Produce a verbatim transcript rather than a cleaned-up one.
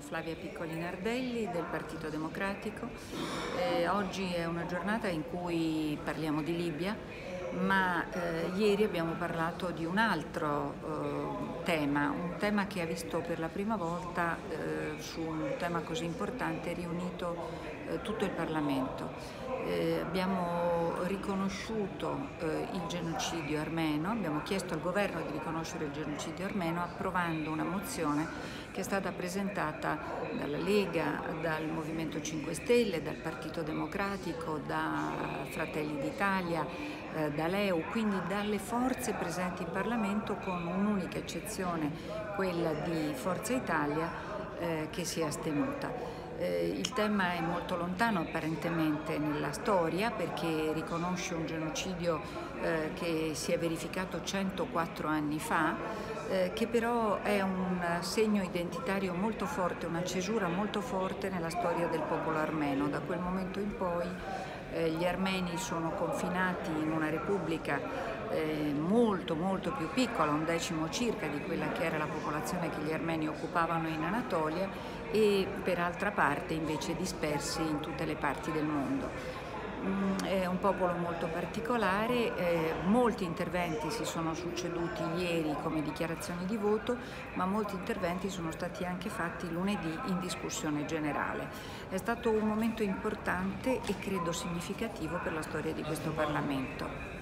Flavia Piccoli Nardelli del Partito Democratico. Eh, oggi è una giornata in cui parliamo di Libia, ma eh, ieri abbiamo parlato di un altro eh, tema, un tema che ha visto per la prima volta eh, su un tema così importante riunito eh, tutto il Parlamento. Eh, abbiamo riconosciuto eh, il genocidio armeno, abbiamo chiesto al governo di riconoscere il genocidio armeno approvando una mozione che è stata presentata dalla Lega, dal Movimento cinque Stelle, dal Partito Democratico, da Fratelli d'Italia, eh, da L E U, quindi dalle forze presenti in Parlamento, con un'unica eccezione, quella di Forza Italia, eh, che si è astenuta. Eh, il tema è molto lontano apparentemente nella storia, perché riconosce un genocidio eh, che si è verificato centoquattro anni fa, eh, che però è un segno identitario molto forte, una cesura molto forte nella storia del popolo armeno. Da quel momento in poi eh, gli armeni sono confinati in una repubblica eh, molto molto più piccola, un decimo circa di quella che era la popolazione che gli armeni occupavano in Anatolia, e per altra parte invece dispersi in tutte le parti del mondo. È un popolo molto particolare, eh, molti interventi si sono succeduti ieri come dichiarazioni di voto, ma molti interventi sono stati anche fatti lunedì in discussione generale. È stato un momento importante e credo significativo per la storia di questo Parlamento.